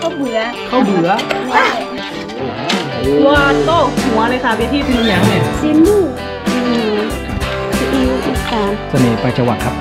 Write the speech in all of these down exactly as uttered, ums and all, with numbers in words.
าวเบื่อข้าวเบื่อว้าโต้หัวเลยค่ะเบียร์ที่มีอย่างเนี่ยซีมูซีอิ๊วอีสานเสน่ห์ปลายจังหวัดครับ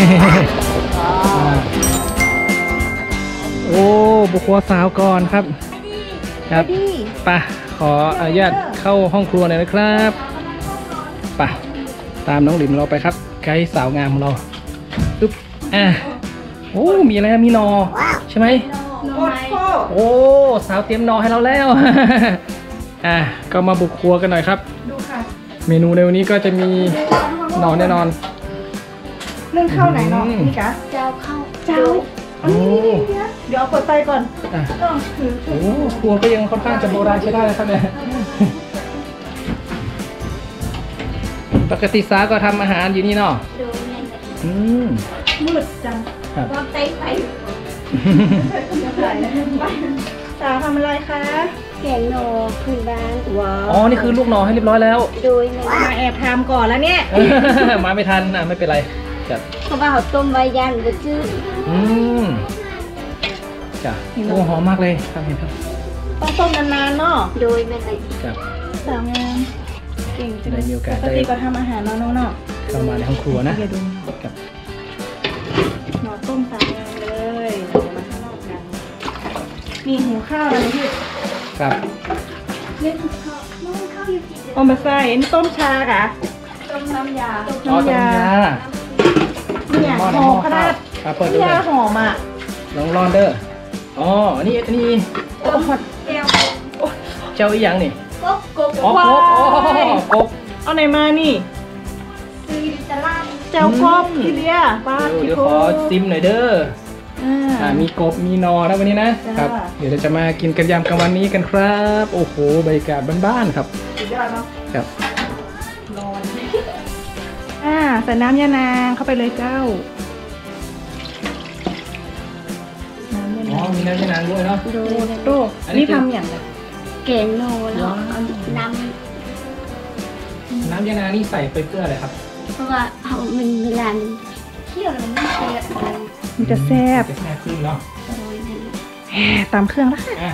โอ้บุคคลสาวก่อนครับครับไปขออนุญาตเข้าห้องครัวหน่อยนะครับไปตามน้องหลิมเราไปครับไกด์สาวงามของเราปึ๊บอ่ะโอ้มีอะไรมีนอใช่ไหมโอ้สาวเตรียมนอให้เราแล้วอ่ะก็มาบุกครัวกันหน่อยครับดูค่ะเมนูในวันนี้ก็จะมีนอแน่นอนเรื่องข้าวไหนเนาะนี่กะเจ้าข้าวเจ้าโอ้เดี๋ยวเอาเปิดไฟก่อนโอ้ครัวก็ยังค่อนข้างจะโบราณใช้ได้นะครับเนี่ยปกติสาก็ทำอาหารอยู่นี่เนาะดูเนี่ยอืมมืดจังวางไตไฟสาวทำอะไรคะแกงโนพื้นบ้านว้าวอ๋อนี่คือลูกนอให้เรียบร้อยแล้วโดยมาแอบทำก่อนแล้วเนี่ยมาไม่ทันอ่ะไม่เป็นไรจัดเพราะว่าเขาต้มไว้ยันก็จืดอืมจ้ะโอ้หอมมากเลยครับเห็นครับต้องต้มนานๆเนาะโดยไม่เลยจ้ะสาวงามเก่งจังได้มีโอกาสปกติก็ทำอาหารเนาะน้องเนาะเข้ามาในห้องครัวนะกับหนอต้มสาวงามเลยเดี๋ยวมาข้างนอกกันมีหุงข้าวอะไรพี่ครับเล่นข้าวน้องข้าวอยู่ที่อมมาใส่นี่ต้มชากะต้มน้ำยาต้มน้ำยาเนี่ยหอมขนาดยาหอมอ่ะลองรอนเด้ออ๋ออันนี้อันนี้ต้มแก้วเจ้าอีหยังนี่กบกบอ๋อกบอ๋อกบเอาไหนมานี่คือตลาดเจ้ากบพี่เลียป้าเดี๋ยวขอซิมหน่อยเด้ออ่ามีกบมีนอนะวันนี้นะครับเดี๋ยวเราจะมากินกันยามกลางวันนี้กันครับโอ้โหบรรยากาศบ้านๆครับสุดยอดเนาะครับร้อนอ่าใส่น้ำยานางเข้าไปเลยเจ้าอ๋อมีน้ำยานางด้วยเนาะโดโดอันนี้ทำอย่างไรแกงโนแล้วเอาน้ำน้ำยานางนี่ใส่ไปเพื่ออะไรครับเพราะว่าเขามันเวลามันเคี่ยวแล้วมันเสียมันจะแซ่บจะแซ่บขึ้นเนาะแหมตามเครื่องแล้วค่ะ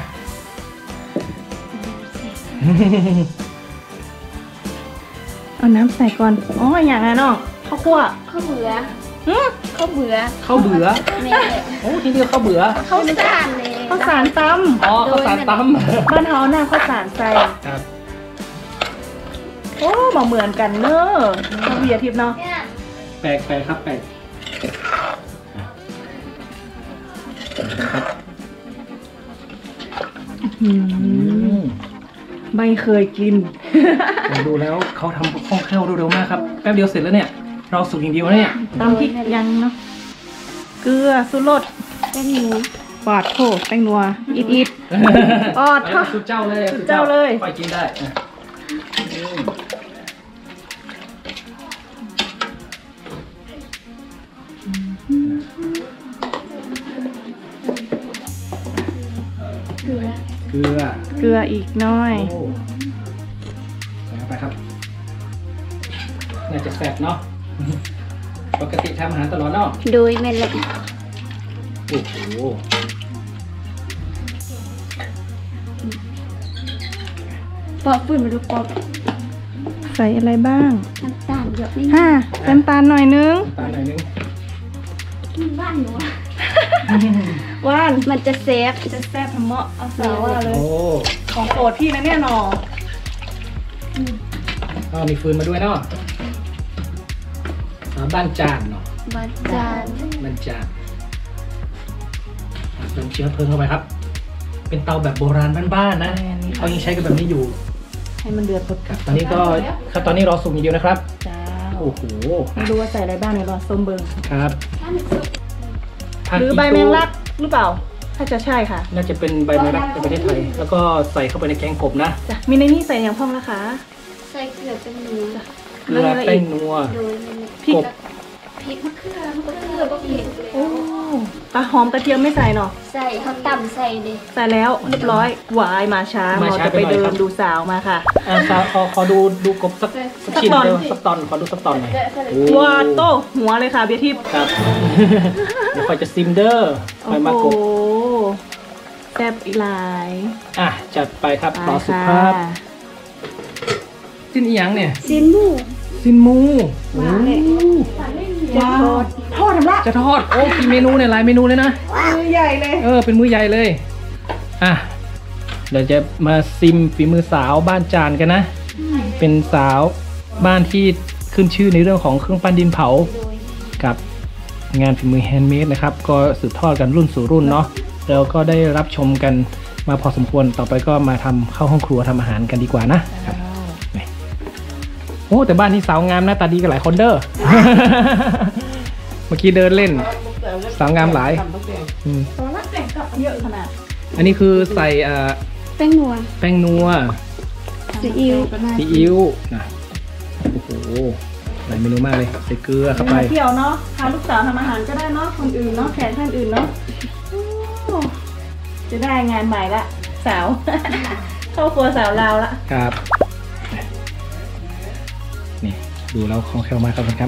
เอาน้ำใส่ก่อนอ๋ออย่างนั้นเนาะข้าวคั่วข้าวเบื่อข้าวเบื่อข้าวเบื่อโอ้ที่นี่ข้าวเบื่อข้าวสารเลยข้าวสารตำอ๋อข้าวสารตำบ้านเฮาหน้าข้าวสารใส่ครับโอ้มาเหมือนกันเนอะข้าวเบียร์ทิพย์เนาะแปลกแปลกครับแปลกไม่เคยกินดูแล้วเขาทำคล่องแคล่วเร็วมากครับแป๊บเดียวเสร็จแล้วเนี่ยเราสุกอย่างเดียวเนี่ยตำพริกยังเนาะเกลือสุรสแป้งนัวปาดโถแป้งนัวอิดอิดปอดค่ะสุดเจ้าเลยสุดเจ้าเลยไปกินได้เกลือเกลือเกลืออีกน้อยใส่เข้าไปครับน่าจะแซ่บเนาะปกติทำอาหารตลอดเนาะโดยไม่เลยโอ้โหปอกฟื้นมาดูปอกใส่อะไรบ้างน้ำตาลเยอะนิดฮ่าน้ำตาลหน่อยนึงน้ำตาลหน่อยนึงว่านหนูว่านมันจะแซ่บจะแซ่บทำเมาะเอาสาวว่าเลยของโปรดพี่นะเนี่ยหนออ๋อมีฟืนมาด้วยเนาะบ้านจานเนาะบ้านจานบ้านจานเติมเชื้อเพลิงเข้าไปครับเป็นเตาแบบโบราณบ้านๆนะเขายังใช้กันแบบนี้อยู่ให้มันเดือดพดกับตอนนี้ก็ครับตอนนี้รอสุกอย่างเดียวนะครับจ้าโอ้โหไม่รู้ว่าใส่อะไรบ้างในรอส้มเบิร์ครับหรือใบแมงลักหรือเปล่าถ้าจะใช่ค่ะน่าจะเป็นใบแมงลักในประเทศไทยแล้วก็ใส่เข้าไปในแกงกบนะจ้ะมีในนี้ใส่อย่างพ่องนะคะใส่เกลือเป็นนัวเกลือแป้งนัวพริกพริกมะเขือมะเขือก็เผ็ดโอ้ปลาหอมกระเทียมไม่ใส่เนาะใส่เขาตำใส่ดิใส่แล้วเรียบร้อยหวายมาช้าเราจะไปเดินดูสาวมาค่ะอ่าสาวขอขอดูดูกบสักสักชิ้นเดียวสักตอนขอดูสักตอนหน่อยว้าโต้หัวเลยค่ะเบียร์ทิพย์ครับเดี๋ยวคอยจะซิมเดอร์คอยมากบซ่บอีหลายอ่ะจัดไปครับไปต่อสุดค่ะครับสิ้นอีหยังเนี่ยซีนหมูสิ้นหมูโอ้จะทอดทอดทำละจะทอดโอ้กี่เมนูเนี่ยหลายเมนูเลยนะมือใหญ่เลยเออเป็นมื้อใหญ่เลยอ่ะเดี๋ยวจะมาซิมฝีมือสาวบ้านจานกันนะ เป็นสาวบ้านที่ขึ้นชื่อในเรื่องของเครื่องปั้นดินเผากับงานฝีมือแฮนด์เมดนะครับก็สืบทอดกันรุ่นสู่รุ่นเนาะแล้วก็ได้รับชมกันมาพอสมควรต่อไปก็มาทำเข้าห้องครัวทำอาหารกันดีกว่านะครับนี่โอ้แต่บ้านนี้สาวงามหน้าตาดีกันหลายคนเด้อ เมื่อกี้เดินเล่นสาวงามหลายอืมตอนนั้นแต่งกับเยอะขนาดอันนี้คือใส่เอ่อแป้งนัวแป้งนัวซีอิ๊วซีอิ๊วนะโอ้โหหลายเมนูมากเลยใส่เกลือเข้าไปเที่ยวเนาะพาลูกสาวทำอาหารก็ได้เนาะคนอื่นเนาะแขกท่านอื่นเนาะโอ้จะได้งานใหม่ละสาว เข้าครัวสาวลาวละครับนี่ดูแล้วคล่องแคล่วมากครับท่านครับ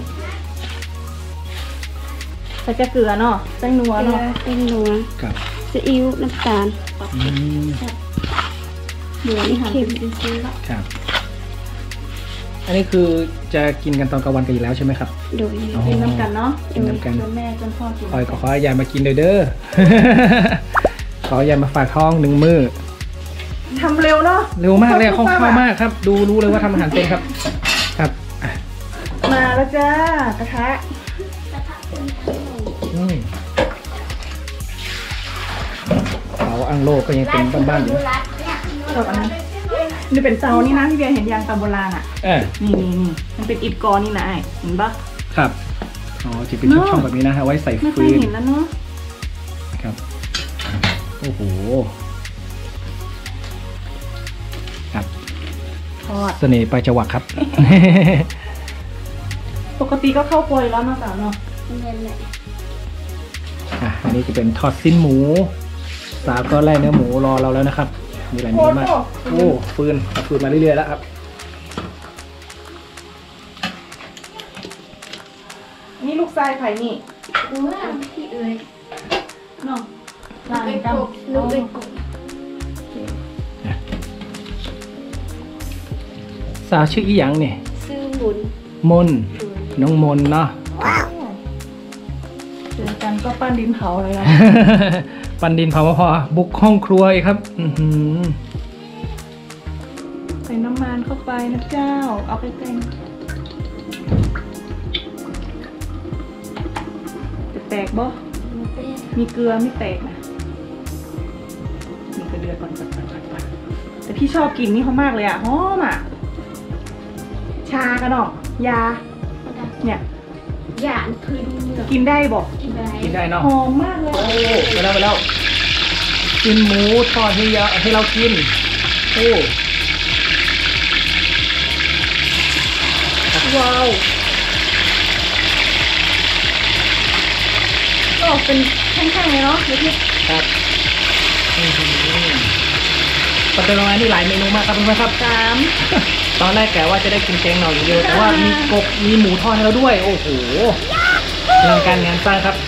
ใส่กระเกลือเนาะแป้งนัวเกลือเนาะแป้งนัวครับซีอิ๊วน้ำตาลอืมเดี๋ยวนี่หั่นเค็มเป็นชิ้นๆละครับ อันนี้คือจะกินกันตอนกลางวันกันอยู่แล้วใช่ไหมครับโดยอ๋อกินน้ำกันเนาะกินน้ำกันจนแม่จนพ่อกินคอยก็ขอยายมากินเด้อเด้อ ขอยายมาฝากท้องหนึ่งมือทำเร็วเนาะเร็วมากเลยคล่องแคล่วมากครับ ดูรู้เลยว่าทำอาหารเป็นครับ ครับอ่ะมาแล้วจ้ากระทะอืมเสาอังโลก็ยังเป็นบ้านๆอยู่ชอบอันนั้นนี่เป็นเตานี่นะพี่เบียร์เห็นยางเตาโบราณอ่ะเออนี่นี่นี่มันเป็นอิฐกอนี่นะไอ้เห็นปะครับ อ๋อจะเป็นเนอะช่องๆแบบนี้นะฮะไว้ใส่ไม่เคฟืยนเห็นแล้วเนาะครับ โอ้โห ครับทอดเสน่ห์ปลายจวักครับปกติก็เข้าครัวอยู่แล้วเนาะสาวเนาะเงินเลยอ่ะ อันนี้จะเป็นทอดสิ้นหมู สาวก็แล่เนื้อหมูรอเราแล้วนะครับ มีหลายเมนูมาก โอ้ฟืนเอาฟืนมาเรื่อยๆแล้วครับอันนี่ลูกทรายไผ่นี่ดูว่าพี่เอ๋ยเนาะลูลาก นเอ๋ยกันกบลูกเอ๋ยกบสาวชื่ออีหยังเนี่ยซื้อบุญมน น้องมนเนาะเจอกันก็ปั้นดินเผาเลยนะปันดินเผาพอบุกห้องครัวอีกครับ อือหือใส่น้ำมันเข้าไปนะเจ้า เอาไปแต่งจะแตกบ่มีเกลือไม่แตกนะมีกระเดือก่อนก่อนก่อนก่อนก่อนแต่พี่ชอบกินนี่เขามากเลยอ่ะหอมอ่ะ ชากระดอกยา เนี่ยหยาดคืนเหนือกินได้บอกกินได้กินได้เนาะหอมมากเลยโอ้ไปแล้วไปแล้ว กินหมูทอดให้เยอะให้เรากิน โอ้ว้าวก็เป็นแท่งๆเลยเนาะเดี๋ยวพี่ครับอื้อหือปัจจุบันนี่หลายเมนูมากครับเพื่อนๆครับสามตอนแรกแกว่าจะได้กินแกงหน่ออย่างเดียวแต่ว่ามีกบมีหมูทอดให้เราด้วย โอ้โหอลังการงานสร้างครับ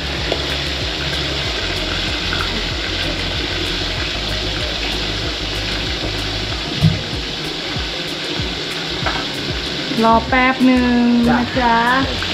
รอแป๊บหนึ่งนะจ๊ะ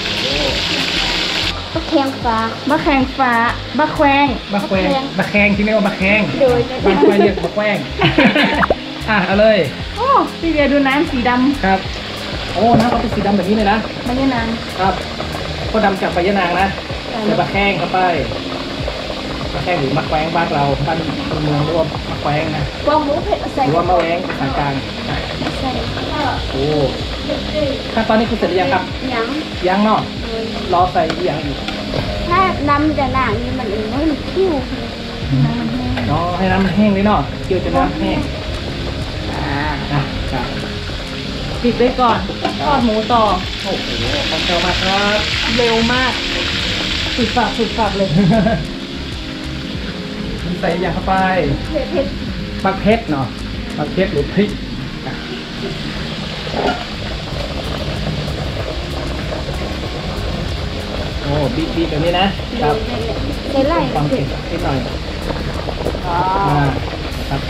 ก็แข็งฟ้ามะแขงฟ้าบะแควงบะแควงบะแคงที่เรียกว่าบะแคงโดยบางคนเรียกบะแควง อ่ะเอาเลยโอ้พี่เบียร์ดูน้ำสีดครับ โอ้น้ำเขาเป็นสีดำแบบนี้เลยนะำไม่ใช่น้ครับก็ดำจากใบยะนางนะใส่บะแข้งเข้าไปบะแข้งหรือมะแขวงบ้านเราบ้านเมืองเรียกว่ามะแขวงนะกวางหมูเผ็ดใส่หรือว่ามะแหวงภาษากลางใส่โอ้ขั้นตอนนี้คือเสร็จหรือยังครับหยังยังเนาะโดยรอใส่อีกอย่างอีกถ้าน้ำจะหนังนี่มันเองว่ามันคิ้วรอให้น้ำมันแห้งเลยเนาะเกี่ยวจะน้ำแห้งำอ่านะครับปิดไว้ก่อนทอดหมูต่อโอ้โหขอบคุณมากครับเร็วมากสุดฝักสุดฝักเลยใส่อีกอย่างเข้าไปเผ็ดเผ็ดบักเพชรเนาะบักเพชรหรือพริกอ่ะโอ้บีบๆแบบนี้นะครับใส่ไล่ฟังเสีเผ็ยดงนิดหน่อยอ่านะครับ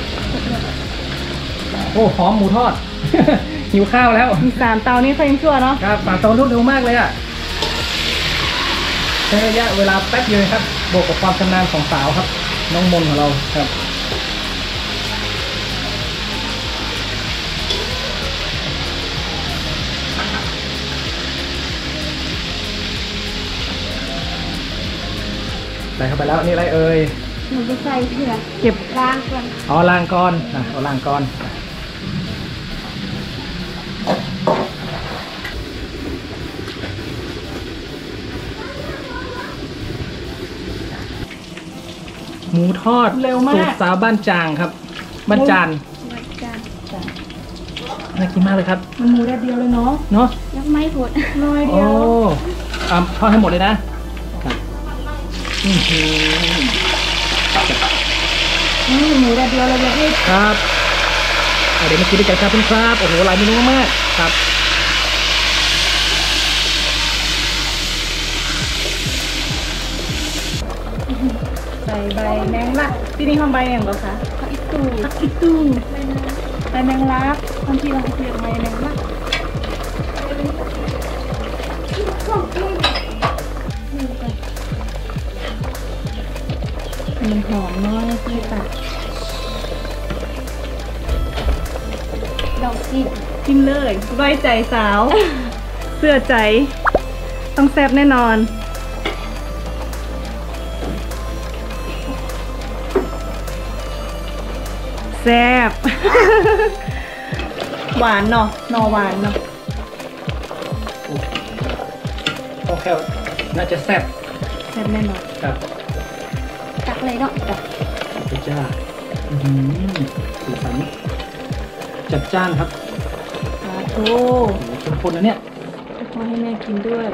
โอ้หอมหมูทอด หิวข้าวแล้วมีสามเตานี่เขายังชั่วเนาะครับฝาเตารวดเร็วมากเลยอ่ะใช้ระยะเวลาแป๊บเดียวครับบวกกับความชำนาญของสาวครับน้องมนของเราครับใส่เข้าไปแล้วนี่อะไรเอ่ยมันจะใส่เผื่อเก็บล้างก่อนอ๋อล้างก้อนอ่ะเอาล้างก้อนหมูทอดเร็วมากสูตรสาวบ้านจางครับบ้านจานวัดกันน่ากินมากเลยครับมันหมูแดดเดียวเลยเนาะเนาะยังไม่หมดน้อยโอ้เดียวอ่ะทอดให้หมดเลยนะอื้อหือนี่หมูแดดเดียวเลยแบบนี้ครับอ่ะเดี๋ยวมากินด้วยกันครับเพื่อนครับโอ้โหหลายเมนูมากครับใส่ใบแมงลักที่นี่ทำใบอย่างไรคะผักอีตูผักอีตูใบแมงลักบางทีเราเรียกใบแมงลักมันหอมน้อยเลยตัดดอกจิกกินเลยไว้ใจสาว เสื้อใจ ต้องแซ่บแน่นอนแซ่บ หวานเนาะนอหวานเนาะโอเคน่าจะแซ่บแซ่บแน่นอนครับตักเลยเนาะตักพระเจ้าอื้อหือสีสันจัดจ้านครับสาธุโอ้โหเข้มข้นนะเนี่ยขอให้แม่กินด้วย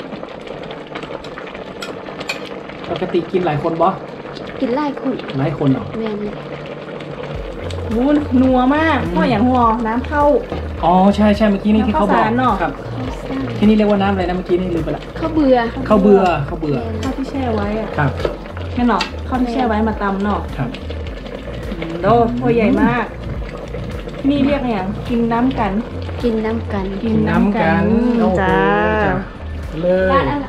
ปกติกินหลายคนบอสกินไล่คนหลายคนเหรอแม่นเลยวุ้นนัวมากพ่ออย่างหัวน้ำเข้าอ๋อใช่ใช่เมื่อกี้นี่ที่เขาบอกน้ำข้าวสารเนอะครับข้าวสารที่นี่เรียกว่าน้ำอะไรนะเมื่อกี้นี่ลืมไปละข้าวเบื่อข้าวเบื่อข้าวเบื่อข้าวที่แช่ไว้อะครับแค่เนาะข้าวที่แช่ไว้มาตำเนาะครับอืมโดพ่อใหญ่มาก นี่เรียกไงอ่ะกินน้ำกันกินน้ำกันกินน้ำกันโอ้โหจ้าเลยร้านอะไร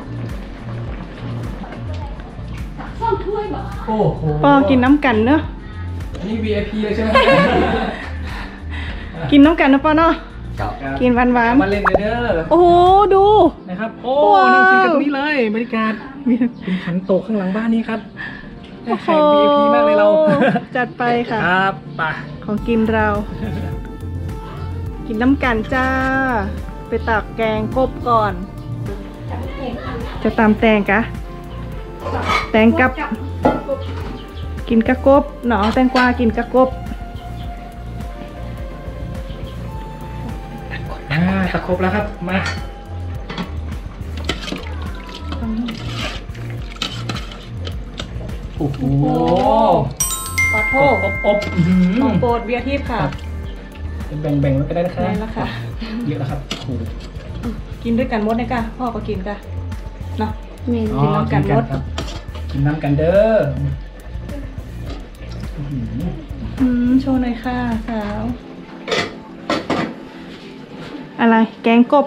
ส้มถ้วยบอกโอ้โหปอกินน้ำกันเนอะอันนี้ วี ไอ พี เลยใช่ไหมกินน้ำกันนะปอเนาะครับกินหวานหวานมาเล่นเด้อๆโอ้โหดูนะครับ โอ้ว้าวนั่งกินกันตรงนี้เลยบรรยากาศเป็นขันโตกข้างหลังบ้านนี้ครับแขก วี ไอ พี มากเลยเราจัดไปค่ะครับไป่ะของกินเรา กินน้ำกันจ้า ไปตักแกงกบก่อน จะตำแตงกะ แตงกับ กินกะกบเนาะแตงกวากินกะกบอ่าตะครบแล้วครับมาโอ้โหขอโทอบษอบอบอื้อหือของโปรดเบียร์ทิพย์ค่ะแบ่งแบ่งๆไว้ก็ได้นะครับได้แล้วค่ะเยอะแล้วครับโอ้โหกินด้วยกันหมดเลยค่ะพ่อก็กินค่ะเนาะแม่นอ๋อกินน้ำกันกิมดครับกินน้ำกันเด้ออื้อหืออืมโชว์หน่อยค่ะสาว อะไรแกงกบ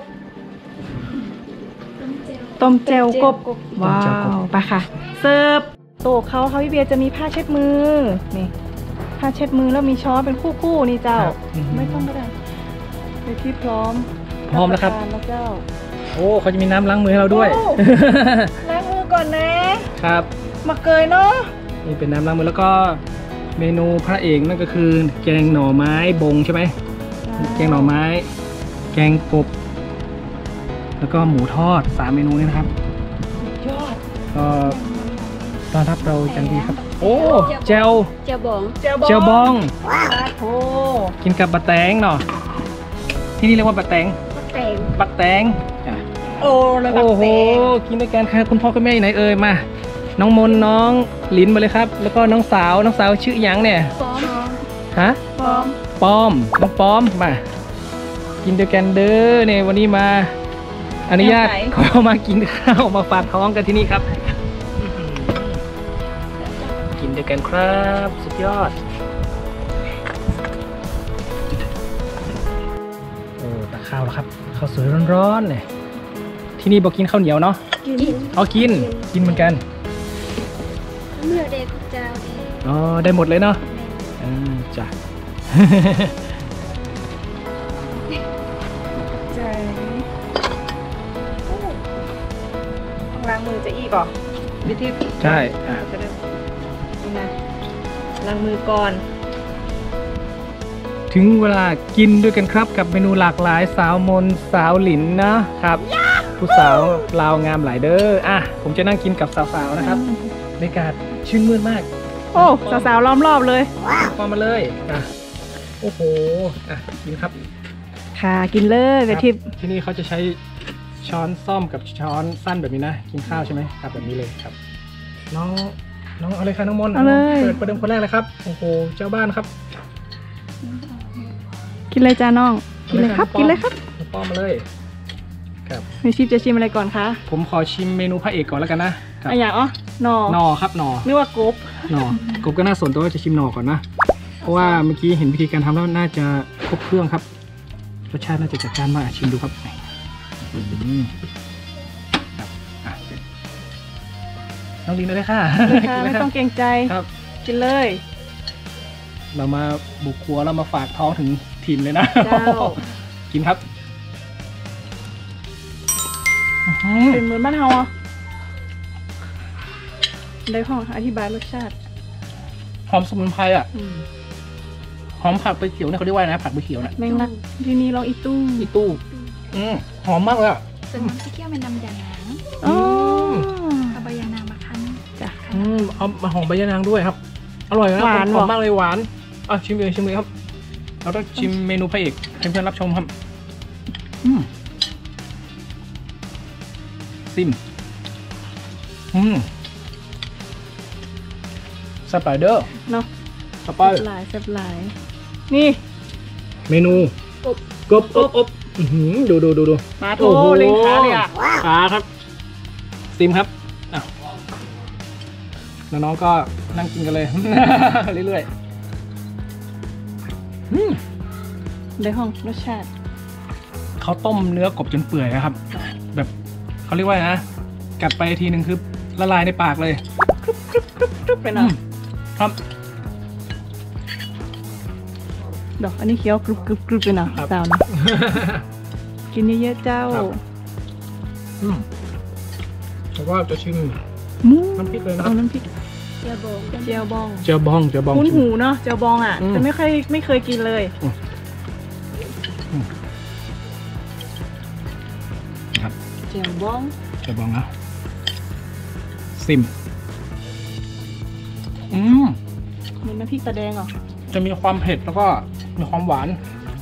ต้มเจลกบ ว้าวไปค่ะ เสิร์ฟโต๊ะเขาเขาพี่เบียร์จะมีผ้าเช็ดมือ นี่ ผ้าเช็ดมือแล้วมีช้อนเป็นคู่ๆนี่เจ้า ไม่ต้องก็ได้ไปที่พร้อมพร้อมแล้วครับทานแล้วเจ้าโอ้เขาจะมีน้ำล้างมือให้เราด้วยโอ้ ล้างมือก่อนนะครับมาเกยเนาะนี่เป็นน้ำล้างมือแล้วก็เมนูพระเอกนั่นก็คือ แกงหน่อไม้บงใช่ไหมแกงหน่อไม้ แกงกบ แล้วก็หมูทอดสามเมนูนี้นะครับยอดก็ต้อนรับเราจังดีครับ โอ้เจลเจ้าบองเจลบองเจลบองโอ้กินกับบะแตงเนาะที่นี่เรียกว่าบะแตงข้าวแตงบะแตงอ่ะโอ้เลยแบบโอ้โหเตงกินด้วยกันค่ะคุณพ่อคุณแม่อยู่ไหนเอ่ยมา น้องมนน้องลินมาเลยครับ แล้วก็น้องสาวน้องสาวชื่อหยังเนี่ยฟ้อมฮะพร้อมป้อมน้องป้อมมากินด้วยกันเด้อเนี่ยวันนี้มาอนุญาตขอมากินข้าวมาฝากท้องกันที่นี่ครับกินด้วยกันครับสุดยอดโอ้ตักข้าวแล้วครับข้าวสวยร้อนๆเนี่ยที่นี่บอกกินข้าวเหนียวเนาะกินเอากินกินเหมือนกันเมื่อเด็กเจ้าดีอ๋อได้หมดเลยเนาะอืมจ้ะใจล้างมือจะอีกเหรอวิธีใช่อ่ะจะได้นี่นะล้างมือก่อนถึงเวลากินด้วยกันครับกับเมนูหลากหลายสาวมนสาวหลินนะครับผู้สาวลาวงามหลายเด้ออ่ะผมจะนั่งกินกับสาวๆนะครับบรรยากาศชื่นมื่นมากโอ้สาวๆล้อมรอบเลยพอมาเลยอ่ะโอ้โหอ่ะกินครับค่ะกินเลยไปทิพย์ที่นี่เขาจะใช้ช้อนซ่อมกับช้อนสั้นแบบนี้นะกินข้าวใช่ไหมครับแบบนี้เลยครับน้องน้องเอาเลยค่ะน้องมนต์เอาเลยเปิดประเดิมคนแรกเลยครับโอ้โหเจ้าบ้านครับกินเลยจ้าน้องกินเลยครับกินเลยครับน้องป้อมมาเลยครับมีชิปจะชิมอะไรก่อนคะผมขอชิมเมนูพระเอกก่อนแล้วกันนะครัอะอย่างอ๋อหนอหนอครับหนอนึกว่ากบหนอกบก็น่าสนตัวว่าจะชิมหนอก่อนนะเพราะว่าเมื่อกี้เห็นวิธีการทำแล้วน่าจะครบเครื่องครับรสชาติน่าจะจัดจ้านมากชิมดูครับอืมครับอ่ะน้องลินเลยค่ะเลยค่ะกินเลไม่ยครัต้บองเกรงใจครับกินเลยเรามาบุกครัวเรามาฝากท้องถึงถิ่นเลยนะเจ้ากินครับอื้อหือเป็นเหมือนบ้านเฮาอ่ะได้ห้องอธิบายรสชาติหอมสมุนไพรอ่ะอืมหอมผักใบเขียวเนี่ยเขาเรียกว่าอะไรนะผักใบเขียวนะแมงลักที่นี่ลองอีตู้อีตู้อืมหอมมากเลยอ่ะส่วนน้ำที่เคี่ยวเป็นน้ำยาหนังอ๋อเอาใบยานางมาคั้นจ้ะอืมเอามาหอมใบยะนางด้วยครับ อร่อยนะหวานหเหรออมมากเลยหวานอ่ะชิมเลยชิมเลยครับ เราต้องชิมเมนูพระเอกให้เพื่อนรับชมครับอืมซิมอืมสไปเดอร์เนาะสไปแซ่บหลายแซ่บหลาย นี่เมนูกบอบอบอื้อหือดูดูดูดูมาโทเล็งขาเลยอ่ะขาครับซิมครับอ้าวน้องๆก็นั่งกินกันเลย เรื่อยๆอืมได้ห้องรสชาติเขาต้มเนื้อกบจนเปื่อยนะครับ แบบเขาเรียกว่าไงนะกัดไปทีหนึ่งคือละลายในปากเลยกรึบไปหน่อือยมครับดอกอันนี้เคี้ยวกรึบกรึบกรึบไปหน่อยครับสาวเนาะกินเยอะๆเจ้าครับ อืมแล้วก็จะชิมหมูน้ำพริกเลยนะครับเอาน้ำพริกเจียวโบงเจียวบองเจียวบองเจียวบองคุ้นชิมหูเนาะเจียวบองอ่ะอืมแต่ไม่เคยไม่เคยกินเลยครับเจียวบองเจียวบองนะซิมอืมเหมือนน้ำพริกตาแดงเหรอจะมีความเผ็ดแล้วก็มีความหวาน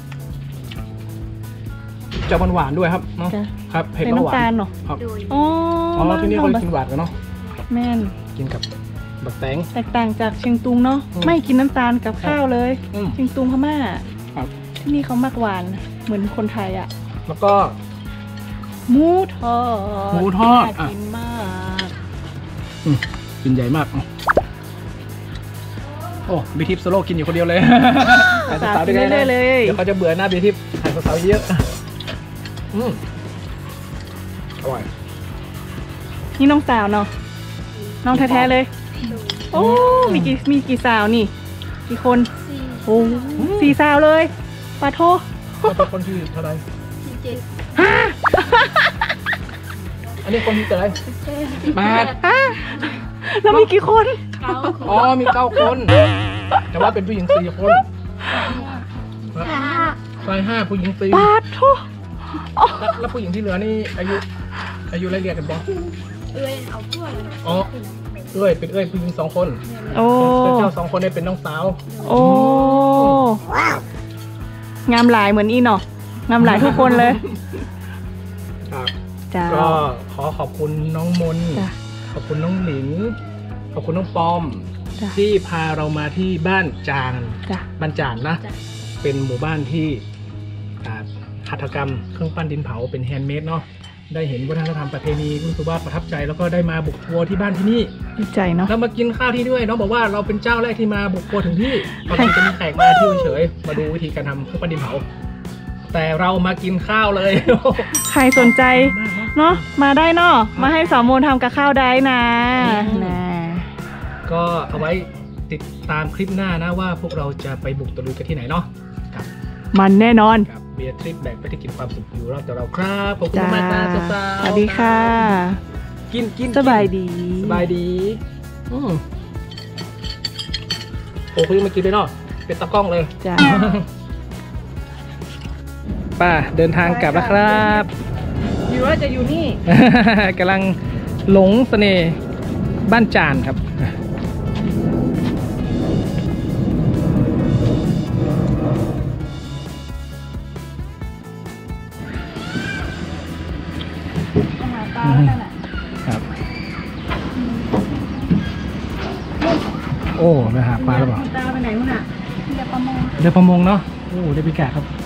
จะหวานๆด้วยครับเนาะจ้ะครับเผ็ดเป็นแล้วหวาน้ำตาลนเหรอครับโดยอ๋ออ๋อที่นี่เขาบ้กินหวานกันเนาะแม่นกินกับบักแตงแตกต่างจากเชียงตุงเนาะอืมไม่กินน้ำตาลกับข้าวเลยอืมเชียงตุงพม่าครับที่นี่เขามักหวานเหมือนคนไทยอ่ะแล้วก็หมูทอดหมูทอดน่าอ่ะกินมากอืมกินใหญ่มากอ่ะโอ้บีทิปโซโล่กินอยู่คนเดียวเลยถ่ายสาวสาวๆกิด้วน ยกันเรื่อยๆเลยเดี๋ยวเขาจะเบื่อหน้าบีทิปถ่ายสาวๆเยอะอืมอร่อยนี่น้องสาวเนาะน้องแท้ๆเลย โอ้อืมมีกี่มีกี่สาวนี่กี่คนสี่โอ้สี่สาวเลยปาโทเขาเป็นคนที่เท่าไหรสี่เจ็ดอันนี้คนที่เท่าไหรแปดแล้วมีกี่คนเก้าคนอ๋อมีเก้าคน แต่ว่าเป็นผู้หญิงสี่คนห้าชายห้าผู้หญิงสี่ปาโทแล้วแล้วผู้หญิงที่เหลือนี่อายุ อายุไล่เรียกกันบ้างเอ้ยเอาพวกเลยอ๋อเอ้ยเป็นเอ้ยผู้หญิงสองคนโอ้แต่เจ้าสองคนเนี่ยเป็นน้องสาวโอ้งามหลายเหมือนอีเนาะงามหลายทุกคนเลยครับจ้าก็ขอขอบคุณน้องมนจ้ะขอบคุณน้องหลิน ขอบคุณน้องปอมจ้ะที่พาเรามาที่บ้านจางจ้ะบ้านจางนะจ้ะเป็นหมู่บ้านที่อ่าหัตถกรรมเครื่องปั้นดินเผาเป็นแฮนด์เมดเนาะได้เห็นวัฒนธรรมประเพณีรู้สึกว่าประทับใจแล้วก็ได้มาบุกครัวที่บ้านที่นี่ดีใจเนาะแล้วมากินข้าวที่ด้วยน้องบอกว่าเราเป็นเจ้าแรกที่มาบุกครัวถึงที่ปกติจะมีแขกมาที่เฉยๆมาดูวิธีการทำข้าวปั้นดินเผาแต่เรามากินข้าวเลยใครสนใจมากเนอะเนาะมาได้เนาะมาให้สาวโมนทำกับข้าวได้นะอืมนะก็เอาไว้ติดตามคลิปหน้านะว่าพวกเราจะไปบุกตะลุยกันที่ไหนเนาะกับมันแน่นอนกับเบียร์ทริปแบกไปที่กินความสุขอยู่รอบตัวเราครับขอบคุณจ้ามากครับสาวๆสวัสดีค่ะกินกินสบายดีสบายดีอืมโอ้คุยมากินเลยเนาะเป็นตะกล้องเลยจ้าป้าเดินทางกลับแล้วครับอยู่ว่าจะอยู่นี่กำลังหลงเสน่ห์บ้านจานครับอาหารปลาแล้วนั่นน่ะครับ โอ้ไปหาปลาแล้วเปล่าตาไปไหนมั้งอ่ะเรือประมงเรือประมงเนาะโอ้เรือพิกาครับ